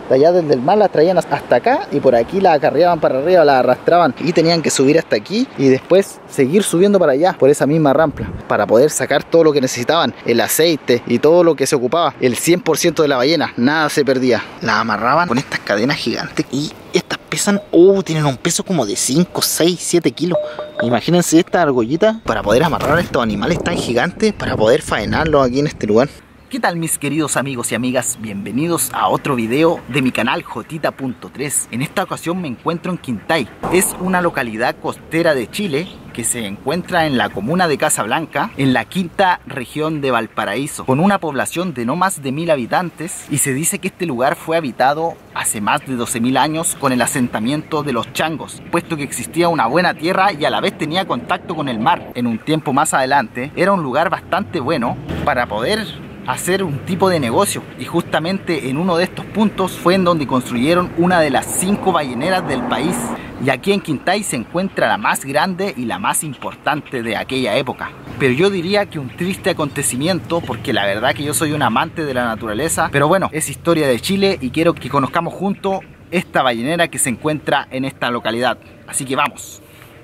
De allá desde el mar las traían hasta acá y por aquí las acarreaban para arriba, las arrastraban y tenían que subir hasta aquí y después seguir subiendo para allá por esa misma rampa para poder sacar todo lo que necesitaban, el aceite y todo lo que se ocupaba, el 100% de la ballena, nada se perdía. Las amarraban con estas cadenas gigantes y estas pesan, tienen un peso como de 5, 6, 7 kilos. Imagínense esta argollita para poder amarrar a estos animales tan gigantes para poder faenarlos aquí en este lugar. ¿Qué tal mis queridos amigos y amigas? Bienvenidos a otro video de mi canal Jotita.3. En esta ocasión me encuentro en Quintay. Es una localidad costera de Chile que se encuentra en la comuna de Casablanca, en la quinta región de Valparaíso, con una población de no más de 1000 habitantes, y se dice que este lugar fue habitado hace más de 12.000 años con el asentamiento de los changos, puesto que existía una buena tierra y a la vez tenía contacto con el mar. En un tiempo más adelante era un lugar bastante bueno para poder hacer un tipo de negocio, y justamente en uno de estos puntos fue en donde construyeron una de las 5 balleneras del país, y aquí en Quintay se encuentra la más grande y la más importante de aquella época. Pero yo diría que un triste acontecimiento, porque la verdad que yo soy un amante de la naturaleza, pero bueno, es historia de Chile y quiero que conozcamos juntos esta ballenera que se encuentra en esta localidad, así que vamos.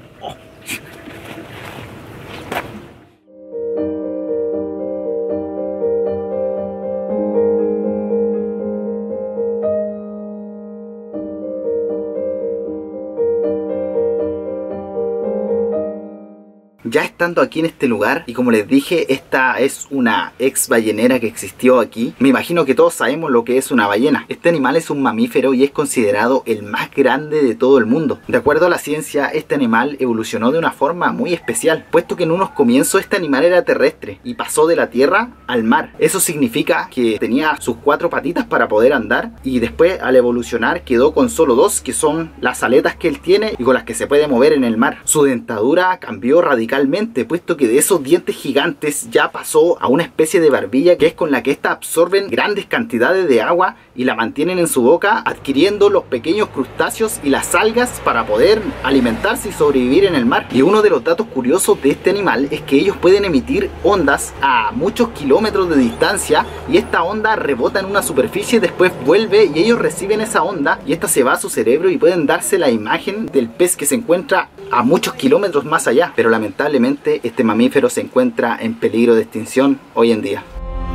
Ya estando aquí en este lugar, y como les dije, esta es una ex ballenera que existió aquí. Me imagino que todos sabemos lo que es una ballena. Este animal es un mamífero y es considerado el más grande de todo el mundo. De acuerdo a la ciencia, este animal evolucionó de una forma muy especial, puesto que en unos comienzos este animal era terrestre y pasó de la tierra al mar. Eso significa que tenía sus 4 patitas para poder andar, y después al evolucionar quedó con solo 2, que son las aletas que él tiene y con las que se puede mover en el mar. Su dentadura cambió radicalmente, puesto que de esos dientes gigantes ya pasó a una especie de barbilla, que es con la que ésta absorben grandes cantidades de agua y la mantienen en su boca, adquiriendo los pequeños crustáceos y las algas para poder alimentarse y sobrevivir en el mar. Y uno de los datos curiosos de este animal es que ellos pueden emitir ondas a muchos kilómetros de distancia, y esta onda rebota en una superficie, después vuelve y ellos reciben esa onda y esta se va a su cerebro y pueden darse la imagen del pez que se encuentra a muchos kilómetros más allá. Pero lamentablemente este mamífero se encuentra en peligro de extinción hoy en día.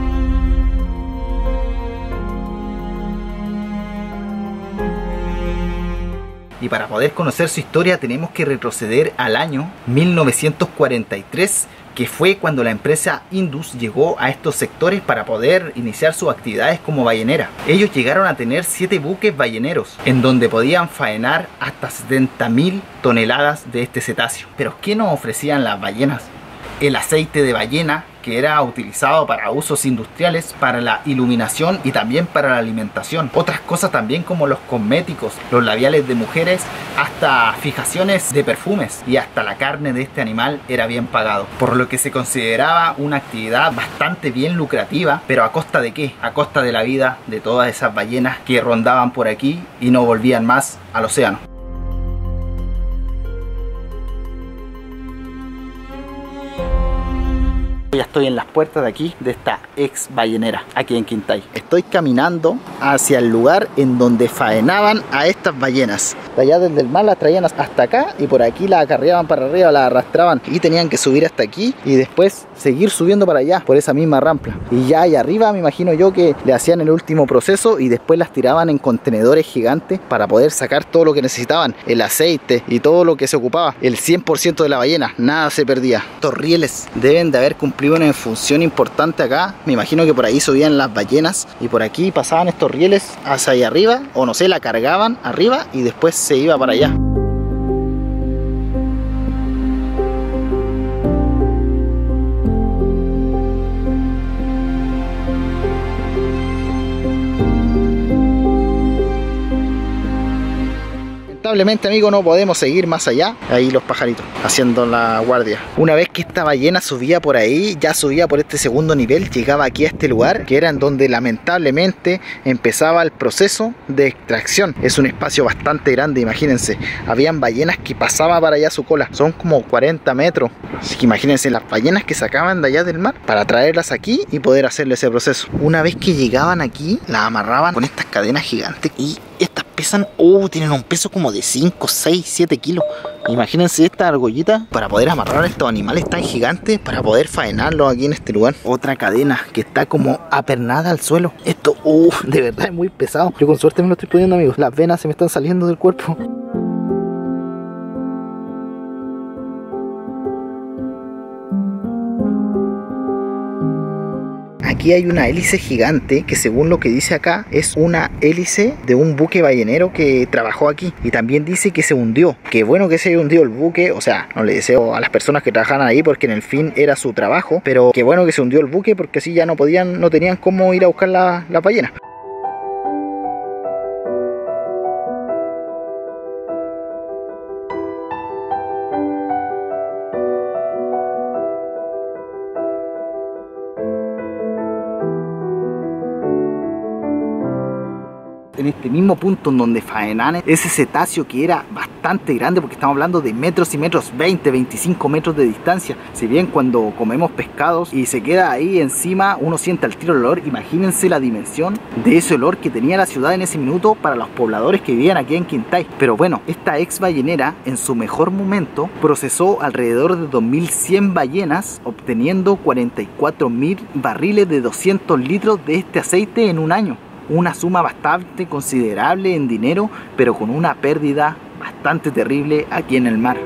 Y para poder conocer su historia tenemos que retroceder al año 1943, que fue cuando la empresa Indus llegó a estos sectores para poder iniciar sus actividades como ballenera. Ellos llegaron a tener 7 buques balleneros, en donde podían faenar hasta 70.000 toneladas de este cetáceo. Pero ¿qué nos ofrecían las ballenas? El aceite de ballena, que era utilizado para usos industriales, para la iluminación y también para la alimentación. Otras cosas también como los cosméticos, los labiales de mujeres, hasta fijaciones de perfumes, y hasta la carne de este animal era bien pagado. Por lo que se consideraba una actividad bastante bien lucrativa, pero ¿a costa de qué? A costa de la vida de todas esas ballenas que rondaban por aquí y no volvían más al océano. Ya estoy en las puertas de aquí, de esta ex ballenera, aquí en Quintay. Estoy caminando hacia el lugar en donde faenaban a estas ballenas. De allá desde el mar las traían hasta acá y por aquí las acarreaban para arriba, las arrastraban y tenían que subir hasta aquí y después seguir subiendo para allá, por esa misma rampa. Y ya allá arriba me imagino yo que le hacían el último proceso y después las tiraban en contenedores gigantes para poder sacar todo lo que necesitaban, el aceite y todo lo que se ocupaba, el 100% de la ballena, nada se perdía. Estos rieles deben de haber cumplido una función importante acá. Me imagino que por ahí subían las ballenas y por aquí pasaban estos rieles hacia allá arriba, o no sé, la cargaban arriba y después se iba para allá. lamentablemente, amigo, no podemos seguir más allá. Ahí los pajaritos haciendo la guardia. Una vez que esta ballena subía por ahí, ya subía por este segundo nivel, llegaba aquí a este lugar, que era en donde lamentablemente empezaba el proceso de extracción. Es un espacio bastante grande, imagínense. Habían ballenas que pasaban para allá su cola. Son como 40 metros. Así que imagínense las ballenas que sacaban de allá del mar para traerlas aquí y poder hacerle ese proceso. Una vez que llegaban aquí, las amarraban con estas cadenas gigantes y estas pesan, tienen un peso como de 5, 6, 7 kilos. Imagínense esta argollita para poder amarrar a estos animales tan gigantes, para poder faenarlos aquí en este lugar. Otra cadena que está como apernada al suelo. Esto, de verdad es muy pesado. Yo con suerte me lo estoy poniendo, amigos. Las venas se me están saliendo del cuerpo. Aquí hay una hélice gigante que, según lo que dice acá, es una hélice de un buque ballenero que trabajó aquí. Y también dice que se hundió. Qué bueno que se haya hundido el buque. O sea, no le deseo a las personas que trabajaban ahí porque en el fin era su trabajo. Pero qué bueno que se hundió el buque porque así ya no tenían cómo ir a buscar la ballena. En este mismo punto en donde faenan ese cetáceo, que era bastante grande, porque estamos hablando de metros y metros, 20, 25 metros de distancia. Si bien cuando comemos pescados y se queda ahí encima, uno siente al tiro el olor. Imagínense la dimensión de ese olor que tenía la ciudad en ese minuto para los pobladores que vivían aquí en Quintay. Pero bueno, esta ex ballenera en su mejor momento procesó alrededor de 2100 ballenas, obteniendo 44.000 barriles de 200 litros de este aceite en un año. Una suma bastante considerable en dinero, pero con una pérdida bastante terrible aquí en el mar.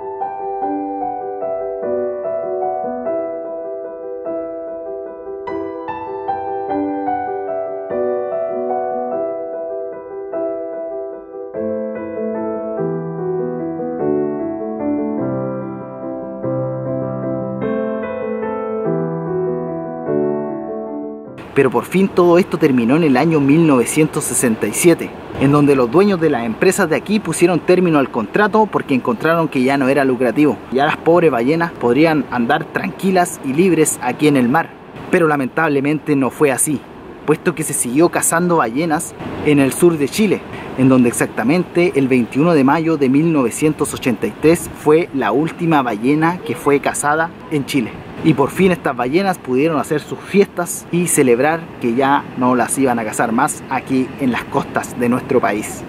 Pero por fin todo esto terminó en el año 1967, en donde los dueños de las empresas de aquí pusieron término al contrato porque encontraron que ya no era lucrativo. Ya las pobres ballenas podrían andar tranquilas y libres aquí en el mar. Pero lamentablemente no fue así, puesto que se siguió cazando ballenas en el sur de Chile, en donde exactamente el 21 de mayo de 1983 fue la última ballena que fue cazada en Chile. Y por fin estas ballenas pudieron hacer sus fiestas y celebrar que ya no las iban a cazar más aquí en las costas de nuestro país.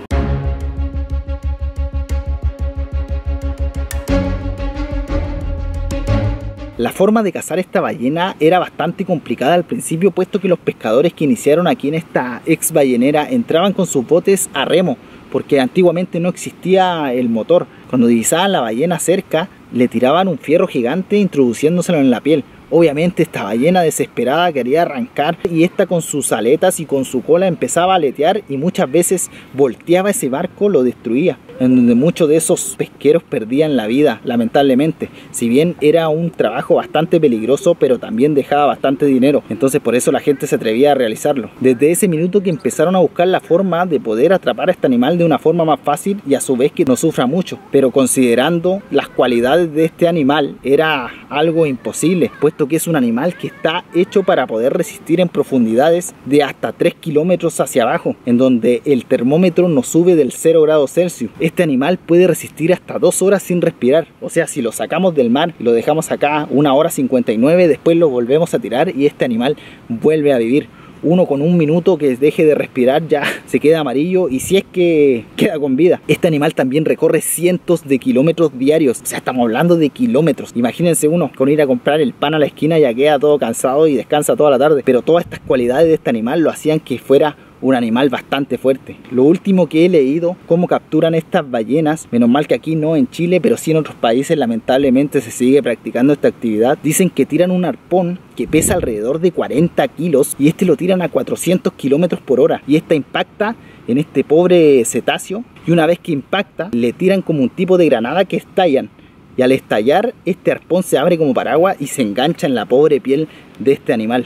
La forma de cazar esta ballena era bastante complicada al principio, puesto que los pescadores que iniciaron aquí en esta ex ballenera entraban con sus botes a remo, porque antiguamente no existía el motor. Cuando divisaban la ballena cerca, le tiraban un fierro gigante introduciéndoselo en la piel. Obviamente esta ballena desesperada quería arrancar y esta con sus aletas y con su cola empezaba a aletear y muchas veces volteaba ese barco, lo destruía, en donde muchos de esos pesqueros perdían la vida, lamentablemente. Si bien era un trabajo bastante peligroso, pero también dejaba bastante dinero, entonces por eso la gente se atrevía a realizarlo. Desde ese minuto que empezaron a buscar la forma de poder atrapar a este animal de una forma más fácil y a su vez que no sufra mucho, pero considerando las cualidades de este animal era algo imposible, puesto que es un animal que está hecho para poder resistir en profundidades de hasta 3 kilómetros hacia abajo, en donde el termómetro no sube del 0 grados Celsius. Este animal puede resistir hasta 2 horas sin respirar. O sea, si lo sacamos del mar y lo dejamos acá 1 hora 59, después lo volvemos a tirar y este animal vuelve a vivir. Uno con 1 minuto que deje de respirar ya se queda amarillo, y si es que queda con vida. Este animal también recorre cientos de kilómetros diarios, o sea, estamos hablando de kilómetros. Imagínense uno con ir a comprar el pan a la esquina, ya queda todo cansado y descansa toda la tarde, pero todas estas cualidades de este animal lo hacían que fuera un animal bastante fuerte. Lo último que he leído, cómo capturan estas ballenas, menos mal que aquí no en Chile, pero sí en otros países lamentablemente se sigue practicando esta actividad. Dicen que tiran un arpón que pesa alrededor de 40 kilos y este lo tiran a 400 kilómetros por hora y esta impacta en este pobre cetáceo, y una vez que impacta le tiran como un tipo de granada que estallan, y al estallar este arpón se abre como paraguas y se engancha en la pobre piel de este animal.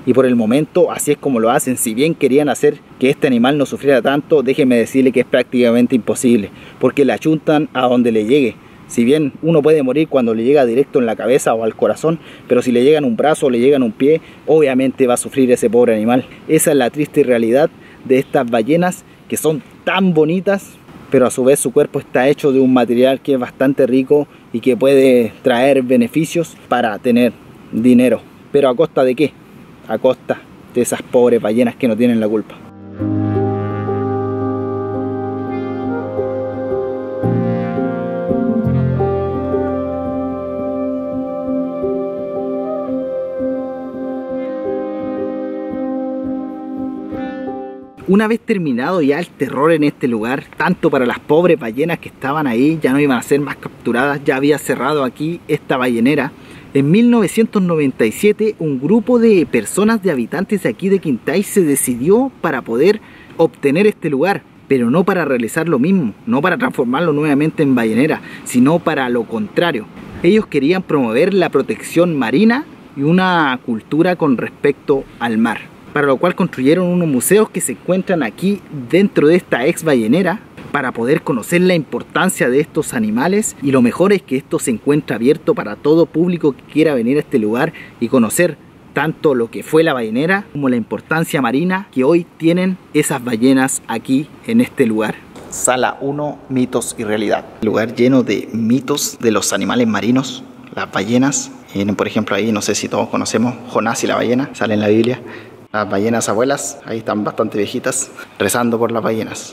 y por el momento así es como lo hacen. Si bien querían hacer que este animal no sufriera tanto, déjenme decirle que es prácticamente imposible, porque le achuntan a donde le llegue. Si bien uno puede morir cuando le llega directo en la cabeza o al corazón, pero si le llegan un brazo o le llegan un pie, obviamente va a sufrir ese pobre animal. Esa es la triste realidad de estas ballenas, que son tan bonitas, pero a su vez su cuerpo está hecho de un material que es bastante rico y que puede traer beneficios para tener dinero. ¿Pero a costa de qué? A costa de esas pobres ballenas que no tienen la culpa. Una vez terminado ya el terror en este lugar, tanto para las pobres ballenas que estaban ahí, ya no iban a ser más capturadas, ya había cerrado aquí esta ballenera. En 1997 un grupo de personas, de habitantes de aquí de Quintay, se decidió para poder obtener este lugar, pero no para realizar lo mismo, no para transformarlo nuevamente en ballenera, sino para lo contrario. Ellos querían promover la protección marina y una cultura con respecto al mar, para lo cual construyeron unos museos que se encuentran aquí dentro de esta ex ballenera, para poder conocer la importancia de estos animales. Y lo mejor es que esto se encuentra abierto para todo público que quiera venir a este lugar y conocer tanto lo que fue la ballenera como la importancia marina que hoy tienen esas ballenas aquí en este lugar. Sala 1, mitos y realidad. Lugar lleno de mitos de los animales marinos, las ballenas. Por ejemplo, ahí no sé si todos conocemos Jonás y la ballena, sale en la Biblia. Las ballenas abuelas, ahí están bastante viejitas, rezando por las ballenas.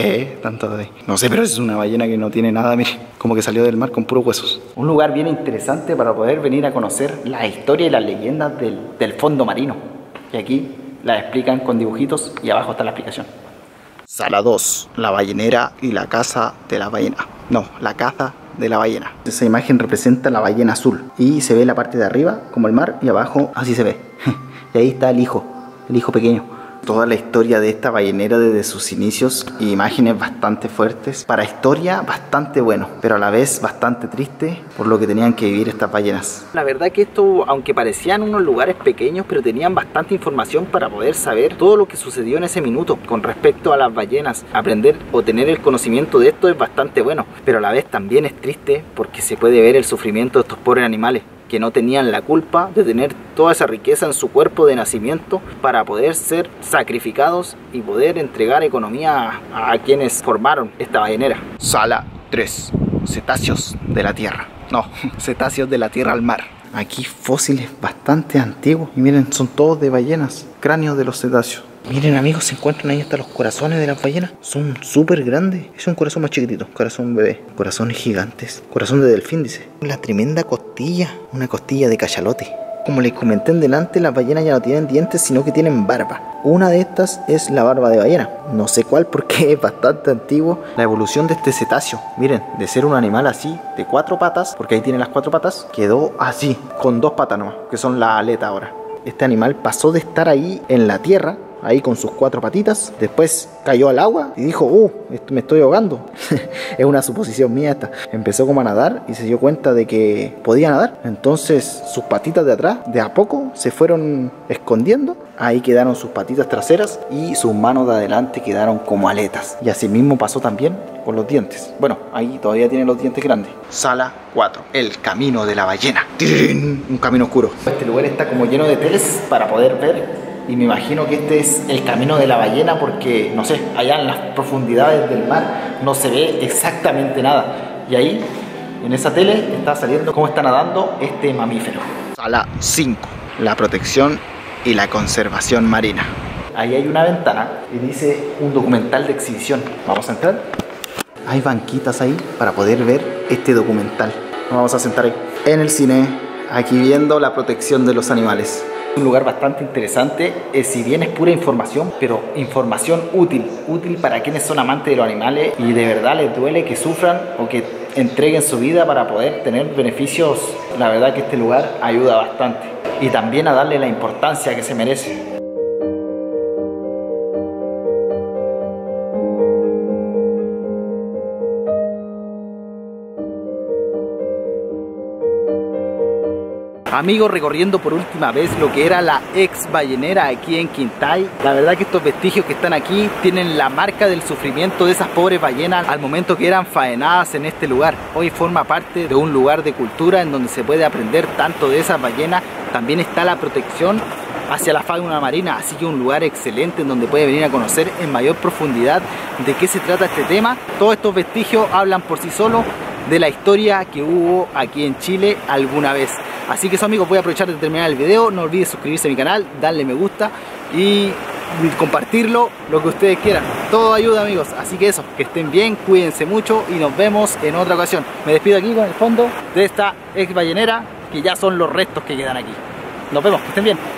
Tanto de... No sé, pero es una ballena que no tiene nada, mire, como que salió del mar con puros huesos. Un lugar bien interesante para poder venir a conocer la historia y las leyendas del fondo marino. Y aquí la explican con dibujitos y abajo está la explicación. Sala 2, la ballenera y la caza de la ballena. No, la caza de la ballena. Esa imagen representa la ballena azul y se ve la parte de arriba como el mar y abajo así se ve. Y ahí está el hijo pequeño. Toda la historia de esta ballenera desde sus inicios, y imágenes bastante fuertes. Para historia bastante bueno, pero a la vez bastante triste por lo que tenían que vivir estas ballenas. La verdad que esto, aunque parecían unos lugares pequeños, pero tenían bastante información para poder saber todo lo que sucedió en ese minuto con respecto a las ballenas. Aprender o tener el conocimiento de esto es bastante bueno, pero a la vez también es triste porque se puede ver el sufrimiento de estos pobres animales, que no tenían la culpa de tener toda esa riqueza en su cuerpo de nacimiento para poder ser sacrificados y poder entregar economía a quienes formaron esta ballenera. Sala 3. Cetáceos de la tierra. No, cetáceos de la tierra al mar. Aquí fósiles bastante antiguos. Y miren, son todos de ballenas. Cráneos de los cetáceos. Miren, amigos, se encuentran ahí hasta los corazones de las ballenas. Son súper grandes. Es un corazón más chiquitito, corazón bebé. Corazones gigantes. Corazón de delfín, dice. La tremenda costilla. Una costilla de cachalote. Como les comenté en delante, las ballenas ya no tienen dientes, sino que tienen barba. Una de estas es la barba de ballena. No sé cuál porque es bastante antiguo. La evolución de este cetáceo. Miren, de ser un animal así, de 4 patas, porque ahí tiene las 4 patas, quedó así, con 2 patas nomás, que son la aleta ahora. Este animal pasó de estar ahí en la tierra, ahí con sus 4 patitas, después cayó al agua y dijo, me estoy ahogando. Es una suposición mía esta. Empezó como a nadar y se dio cuenta de que podía nadar. Entonces sus patitas de atrás, de a poco, se fueron escondiendo. Ahí quedaron sus patitas traseras y sus manos de adelante quedaron como aletas. Y así mismo pasó también con los dientes. Bueno, ahí todavía tiene los dientes grandes. Sala 4, el camino de la ballena. ¡Tirín! Un camino oscuro. Este lugar está como lleno de teles para poder ver. Y me imagino que este es el camino de la ballena porque, no sé, allá en las profundidades del mar no se ve exactamente nada. Y ahí, en esa tele, está saliendo cómo está nadando este mamífero. Sala 5, la protección y la conservación marina. Ahí hay una ventana y dice un documental de exhibición. Vamos a entrar. Hay banquitas ahí para poder ver este documental. Nos vamos a sentar ahí. En el cine, aquí viendo la protección de los animales. Un lugar bastante interesante, si bien es pura información, pero información útil para quienes son amantes de los animales y de verdad les duele que sufran o que entreguen su vida para poder tener beneficios. La verdad que este lugar ayuda bastante y también a darle la importancia que se merece. Amigos, recorriendo por última vez lo que era la ex ballenera aquí en Quintay. La verdad que estos vestigios que están aquí tienen la marca del sufrimiento de esas pobres ballenas al momento que eran faenadas en este lugar. Hoy forma parte de un lugar de cultura en donde se puede aprender tanto de esas ballenas. También está la protección hacia la fauna marina, así que un lugar excelente en donde puede venir a conocer en mayor profundidad de qué se trata este tema. Todos estos vestigios hablan por sí solos de la historia que hubo aquí en Chile alguna vez. Así que eso, amigos, voy a aprovechar de terminar el video. No olvides suscribirse a mi canal, darle me gusta y compartirlo, lo que ustedes quieran. Todo ayuda, amigos. Así que eso, que estén bien, cuídense mucho y nos vemos en otra ocasión. Me despido aquí con el fondo de esta ex ballenera, que ya son los restos que quedan aquí. Nos vemos, que estén bien.